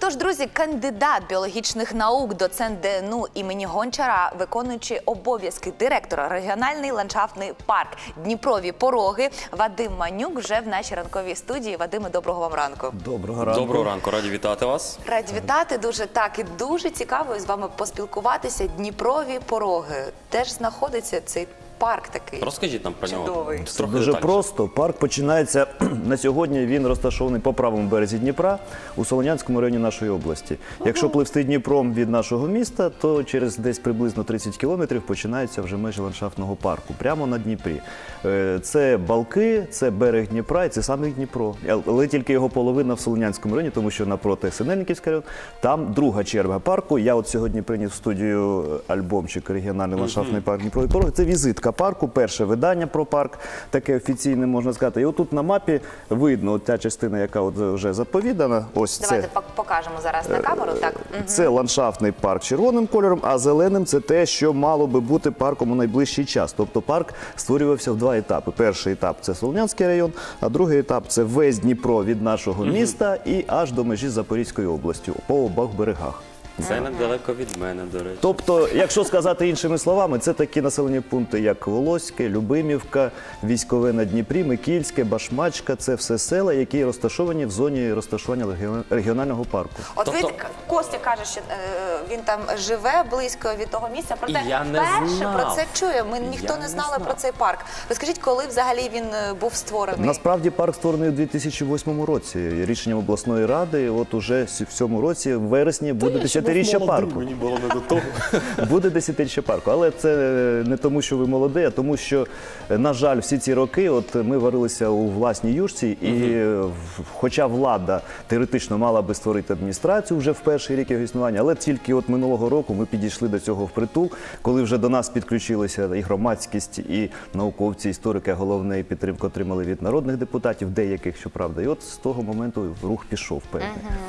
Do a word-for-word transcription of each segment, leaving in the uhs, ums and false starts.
Тож, друзі, кандидат біологічних наук, доцент Д Н У імені Гончара, виконуючи обов'язки директора регіональний ландшафтний парк Дніпрові Пороги, Вадим Манюк вже в нашій ранковій студії. Вадиме, доброго вам ранку. Доброго ранку. Доброго ранку, раді вітати вас. Раді вітати, дуже так, і дуже цікаво з вами поспілкуватися. Дніпрові Пороги. Де ж знаходиться цей парк такий? Розкажіть нам про нього. Чудовий. Це дуже просто. Парк починається, на сьогодні він розташований по правому березі Дніпра, у Солонянському районі нашої області. Якщо пливти Дніпром від нашого міста, то через десь приблизно тридцять кілометрів починаються вже межі ландшафтного парку, прямо на Дніпрі. Це балки, це берег Дніпра і це саме Дніпро. Але тільки його половина в Солонянському районі, тому що напроти Синельниківський район, там друга черга парку. Я от сьогодні приніс в студію альбомчик «Регіональний ландшафтний парк Дніпрові Пороги». Це візитка парку, перше видання про парк, таке офіційне, можна сказати. І отут на мапі видно от та частина, яка от вже заповідана. Ось Давайте це. покажемо зараз на камеру. Так. Це ландшафтний парк червоним кольором, а зеленим – це те, що мало би бути парком у найближчий час. Тобто парк створювався в два етапи. Перший етап – це Солонянський район, а другий етап – це весь Дніпро від нашого міста і аж до межі з Запорізькою областю, по обох берегах. Це недалеко від мене, до речі. Тобто, якщо сказати іншими словами, це такі населені пункти, як Волоське, Любимівка, Військове на Дніпрі, Микільське, Башмачка – це все села, які розташовані в зоні розташування регіонального парку. От Тобто... ви, Костя каже, що е, він там живе близько від того місця, проте Я не вперше знав. про це чує. Ми ніхто Я не не знали знав. про цей парк. Розкажіть, коли взагалі він е, був створений? Насправді парк створений у дві тисячі восьмому році. Рішенням обласної ради, от уже в цьому році, в вересні, буде десятиріччя парку. Мені було не до того. Буде десятиріччя парку. Але це не тому, що ви молодий, а тому, що, на жаль, всі ці роки от ми варилися у власній юшці, і хоча влада теоретично мала би створити адміністрацію вже в перший рік його існування, але тільки от минулого року ми підійшли до цього впритул, коли вже до нас підключилися і громадськість, і науковці, історики, а головне, і підтримку отримали від народних депутатів, деяких, щоправда. І от з того моменту рух пішов певний.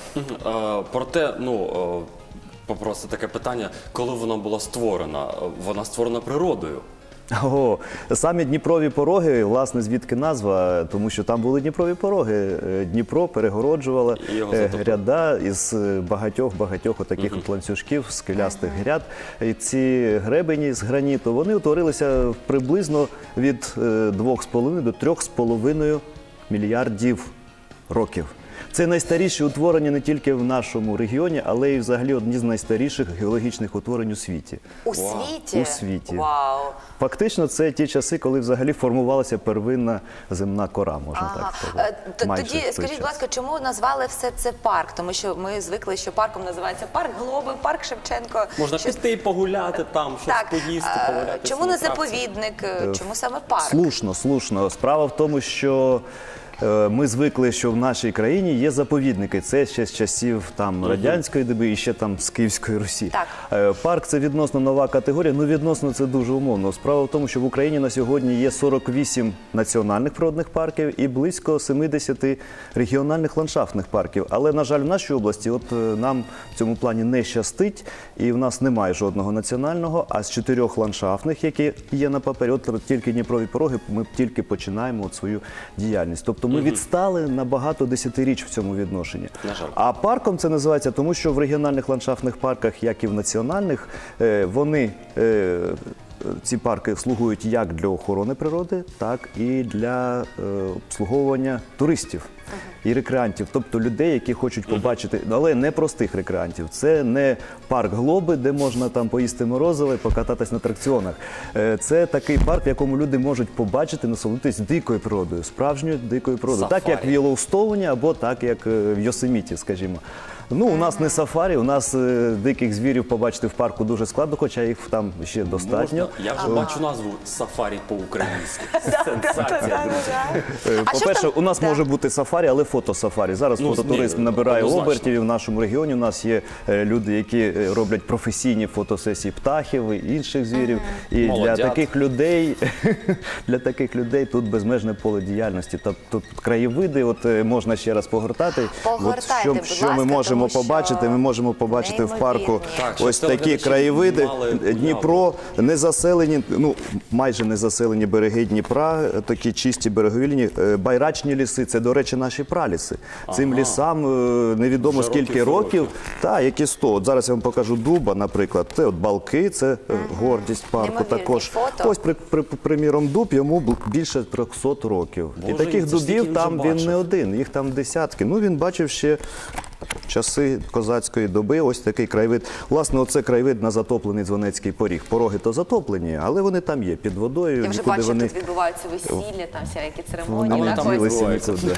Проте, ну, попросити таке питання, коли вона була створена? Вона створена природою. О, самі Дніпрові Пороги, власне, звідки назва, тому що там були Дніпрові Пороги. Дніпро перегороджувала гряда із багатьох-багатьох отаких от ланцюжків, скелястих гряд. І ці гребені з граніту, вони утворилися приблизно від двох з половиною до трьох з половиною мільярдів років. Це найстаріші утворення не тільки в нашому регіоні, але й взагалі одні з найстаріших геологічних утворень у світі. У світі? У світі. Вау! Фактично, це ті часи, коли взагалі формувалася первинна земна кора, можна Ага. так сказати. Тоді, скажіть, будь ласка, чому назвали все це парк? Тому що ми звикли, що парком називається парк Глоби, парк Шевченко. Можна Щось... піти і погуляти там, щось Так. поїсти, А, погуляти. чому не заповідник? Чому саме парк? Слушно, слушно. Справа в тому, що ми звикли, що в нашій країні є заповідники. Це ще з часів там радянської доби і ще там з Київської Русі. Так. Парк – це відносно нова категорія, ну відносно це дуже умовно. Справа в тому, що в Україні на сьогодні є сорок вісім національних природних парків і близько сімдесят регіональних ландшафтних парків. Але, на жаль, в нашій області от нам в цьому плані не щастить, і в нас немає жодного національного, а з чотирьох ландшафтних, які є на папері, от тільки Дніпрові Пороги, ми тільки починаємо от свою діяльність. Тобто ми відстали на багато десятиріч в цьому відношенні. На жаль. А парком це називається, тому що в регіональних ландшафтних парках, як і в національних, вони, ці парки слугують як для охорони природи, так і для обслуговування туристів і рекреантів, тобто людей, які хочуть побачити, але не простих рекреантів. Це не парк Глоби, де можна там поїсти морозиво і покататись на атракціонах. Це такий парк, в якому люди можуть побачити, насолодитись дикою природою, справжньою дикою природою. Сафарі. Так, як в Єлоустоуні або так, як в Йосеміті, скажімо. Ну, у нас не сафарі, у нас е, диких звірів побачити в парку дуже складно, хоча їх там ще достатньо. Можна? Я вже бачу назву «Сафарі по-українськи». Сенсація, друзі. По-перше, у нас може бути сафарі, але фотосафарі. Зараз Ну, фототуризм ні, набирає однозначно. обертів, і в нашому регіоні у нас є е, люди, які е, роблять професійні фотосесії птахів і інших звірів. І для Молодят. таких людей, для таких людей тут безмежне поле діяльності. Тобто краєвиди, от е, можна ще раз погортати. Погортайте, От, що, будь що ми ласка, можемо можемо що побачити, ми можемо побачити в парку неймовірні. Так, щоб ось такі телеглядачі краєвиди. мали уяву. Дніпро не заселені, ну майже не заселені береги Дніпра, такі чисті берегові лінії. Е, Байрачні ліси, це, до речі, наші праліси. Цим Ага. лісам е, невідомо Вже скільки років років, років. та, які сто. От зараз я вам покажу дуба, наприклад. Це от балки, це е, гордість парку. Неймовірні Також фото. ось при, при, приміром дуб йому бу- більше трьохсот років. Боже, І таких це ж тільки дубів він там вже він не бачив. один, їх там десятки. Ну він бачив ще часи козацької доби, ось такий краєвид. Власне, оце краєвид на затоплений Дзвонецький поріг. Пороги то затоплені, але вони там є, під водою. Я вже нікуди бачу, що вони... тут відбуваються весілля, там всякі Вони церемонії. Але так, там ось. ділися відбувається. нікуди.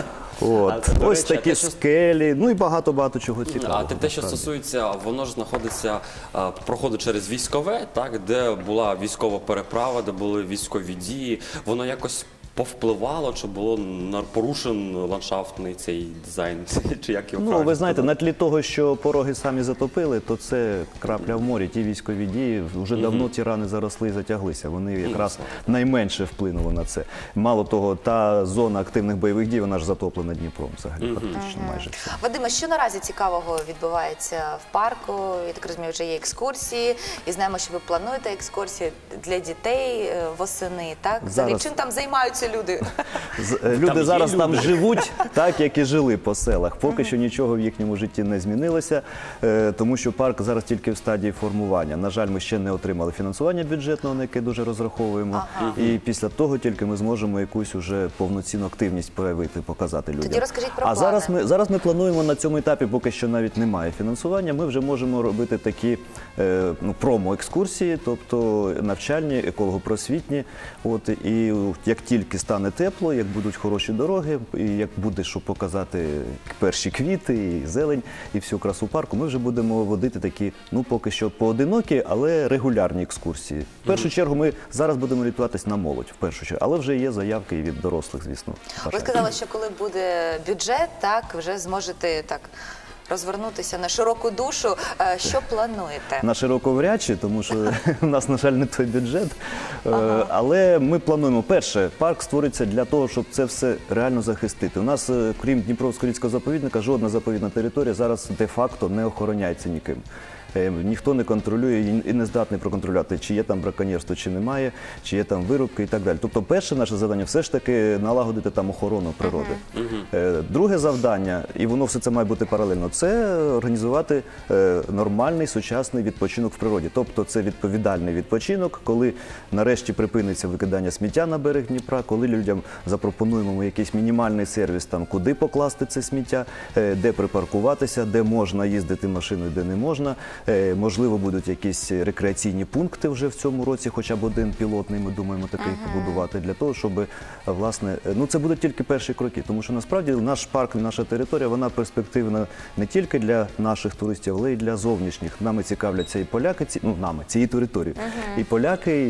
А От. це, до Ось речі, такі те, що- скелі, ну і багато-багато чого цікавого. А те, те, що насправді. стосується, воно ж знаходиться, а, проходить через військове, так, де була військова переправа, де були військові дії, воно якось повпливало, чи було на- порушен ландшафтний цей дизайн, чи як його Ну, правильно ви знаєте, сказати? на тлі того, що пороги самі затопили, то це крапля в морі. Ті військові дії, вже давно ті рани заросли і затяглися. Вони якраз найменше вплинули на це. Мало того, та зона активних бойових дій, вона ж затоплена Дніпром взагалі, фактично майже все. Вадиме, що наразі цікавого відбувається в парку? Я так розумію, вже є екскурсії, і знаємо, що ви плануєте екскурсії для дітей е, восени, так? Взагалі, Зараз- чим там займаються люди? З- е, Люди є зараз там люди. живуть так, як і жили по селах. Поки що нічого в їхньому житті не змінилося, е, тому що парк зараз тільки в стадії формування. На жаль, ми ще не отримали фінансування бюджетного, на яке дуже розраховуємо. І після того тільки ми зможемо якусь уже повноцінну активність проявити, показати людям. Тоді розкажіть про а зараз плани. ми зараз ми плануємо на цьому етапі, поки що навіть немає фінансування. Ми вже можемо робити такі е, ну, промо-екскурсії, тобто навчальні, еколого-просвітні. От і як тільки стане тепло, як будуть хороші дороги, і як буде що показати перші квіти, і зелень, і всю красу парку, ми вже будемо водити такі, ну поки що поодинокі, але регулярні екскурсії. В першу чергу ми зараз будемо орієнтуватись на молодь, в першу чергу, але вже є заявки і від дорослих, звісно. Ви бажаючих. сказали, що коли буде бюджет, так, вже зможете так розвернутися на широку душу. Е, Що плануєте? На широковрячі, тому що в нас, на жаль, не той бюджет. Е, Але ми плануємо, перше, парк створиться для того, щоб це все реально захистити. У нас, е, крім Дніпровсько-Рільського заповідника, жодна заповідна територія зараз де-факто не охороняється ніким. Е, Ніхто не контролює і- і не здатний проконтролювати, чи є там браконьєрство, чи немає, чи є там вирубки і так далі. Тобто перше наше завдання все ж таки налагодити там охорону природи. Е, Друге завдання, і воно все це має бути паралельно, це організувати е, нормальний сучасний відпочинок в природі. Тобто це відповідальний відпочинок, коли нарешті припиниться викидання сміття на берег Дніпра, коли людям запропонуємо ми якийсь мінімальний сервіс, там, куди покласти це сміття, е, де припаркуватися, де можна їздити машиною, де не можна. Е, Можливо, будуть якісь рекреаційні пункти вже в цьому році, хоча б один пілотний, ми думаємо такий побудувати, для того, щоб, е, власне, е, ну це будуть тільки перші кроки, тому що насправді наш парк, наша територія, вона перспективна не тільки для наших туристів, але й для зовнішніх. Нами цікавляться і поляки, ці, ну нами, цією територією, і поляки,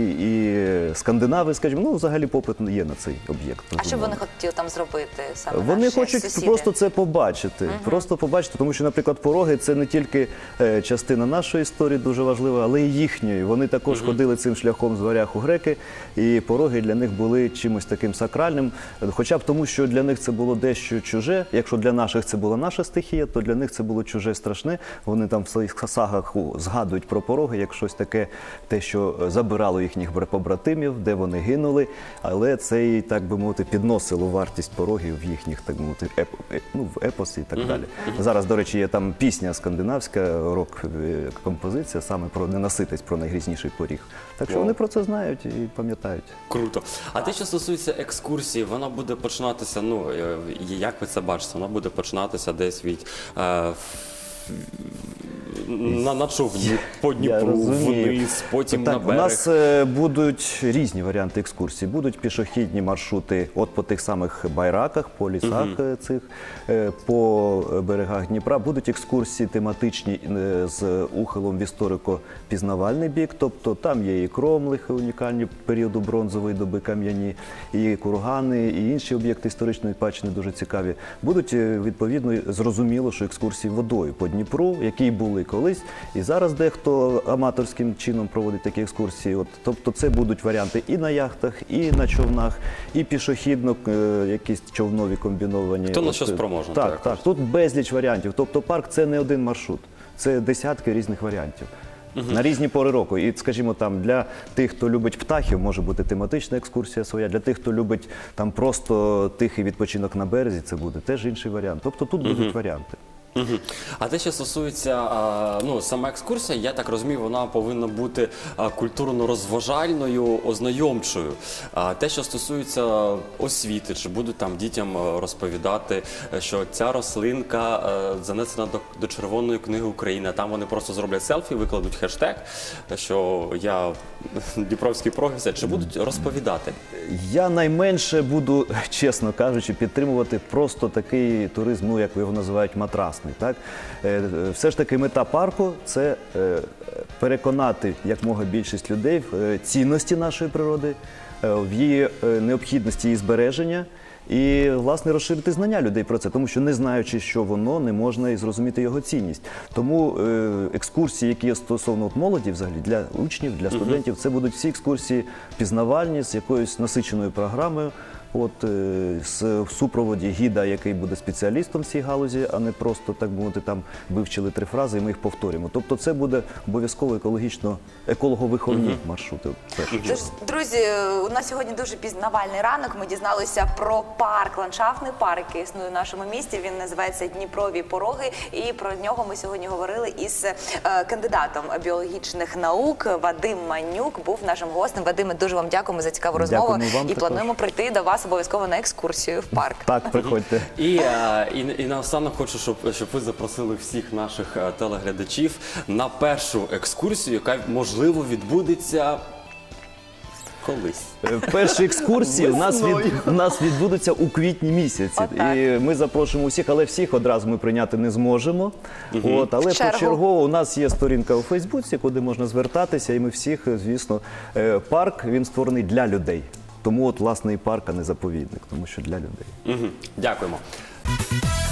і скандинави, скажімо, ну взагалі попит є на цей об'єкт. А що вони хотіли там зробити саме Вони наші хочуть сусіди? просто це побачити. Просто побачити, тому що, наприклад, пороги це не тільки е, частина нашої історії дуже важлива, але й їхньої. Вони також ходили цим шляхом з варяг у греки, і пороги для них були чимось таким сакральним. Хоча б тому, що для них це було дещо чуже. Якщо для наших це була наша стихія, то для них це було чуже страшне. Вони там в своїх сагах у, згадують про пороги, як щось таке, те, що е, забирало їхніх побратимів, де вони гинули. Але це і, так би мовити, підносило вартість порогів в їхніх, так би мовити, еп, е, ну, в епос і так далі. Зараз, до речі, є там пісня скандинавська, рок-композиція, саме про ненаситість, про найгрізніший поріг. Так що Вау. вони про це знають і пам'ятають. Круто. А те, що стосується екскурсії, вона буде починатися, ну, е, як ви це бачите, вона буде починатися десь від е, на, на човні, по Дніпру, розумію. вниз, потім Так, на у берег. нас е, будуть різні варіанти екскурсій. Будуть пішохідні маршрути от по тих самих байраках, по лісах е, цих, е, по берегах Дніпра. Будуть екскурсії тематичні е, з ухилом в історико-пізнавальний бік. Тобто там є і кромлихи унікальні періоду бронзової доби кам'яні, і кургани, і інші об'єкти історичної спадщини дуже цікаві. Будуть, е, відповідно, зрозуміло, що екскурсії водою по Дніпру, які були колись. колись. І зараз дехто аматорським чином проводить такі екскурсії. От, тобто це будуть варіанти і на яхтах, і на човнах, і пішохідно, е, якісь човнові комбіновані. Хто на От, що спроможний, Так, так, так. Тут безліч варіантів. Тобто парк – це не один маршрут, це десятки різних варіантів. На різні пори року. І, скажімо, там для тих, хто любить птахів, може бути тематична екскурсія своя. Для тих, хто любить там просто тихий відпочинок на березі, це буде теж інший варіант. Тобто тут будуть варіанти. Мгм. А те, що стосується а, ну, сама екскурсія, я так розумію, вона повинна бути а, культурно-розважальною, ознайомчою. А те, що стосується освіти, чи будуть там дітям а, розповідати, що ця рослинка а, занесена до, до Червоної книги України, а там вони просто зроблять селфі, викладуть хештег, що я Дніпровський професор, чи будуть розповідати? Я найменше буду, чесно кажучи, підтримувати просто такий туризм, ну, як його називають, матрасний. Так? Е, Все ж таки мета парку – це е, переконати якмога більшість людей в е, цінності нашої природи, е, в її е, необхідності її збереження і, власне, розширити знання людей про це, тому що, не знаючи, що воно, не можна і зрозуміти його цінність. Тому е, екскурсії, які є стосовно от молоді, взагалі, для учнів, для студентів, це будуть всі екскурсії пізнавальні, з якоюсь насиченою програмою, от, е, з, в супроводі гіда, який буде спеціалістом в цій галузі, а не просто, так мовити, там вивчили три фрази і ми їх повторюємо. Тобто це буде обов'язково екологічно, еколого-виховні маршрути. в першу Тож, чергу. друзі, у нас сьогодні дуже пізнавальний ранок. Ми дізналися про парк, ландшафтний парк, який існує в нашому місті. Він називається Дніпрові пороги. І про нього ми сьогодні говорили із е, кандидатом біологічних наук Вадим Манюк. Був нашим гостем. Вадиме, дуже вам дякуємо за цікаву розмову. Дякуємо вам І також. плануємо прийти до вас обов'язково на екскурсію в парк. Так, приходьте. І, е, і, і наостанок хочу, щоб, щоб ви запросили всіх наших е, телеглядачів на першу екскурсію, яка, можливо, відбудеться колись. Е, Перші екскурсії у нас, від, у нас відбудуться у квітні місяці. Отак. І ми запрошуємо усіх, але всіх одразу ми прийняти не зможемо. От, але В чергу. почергово у нас є сторінка у Фейсбуці, куди можна звертатися, і ми всіх, звісно, е, парк, він створений для людей. Тому от, власне, і парк, а не заповідник, тому що для людей. Мгм. Дякуємо.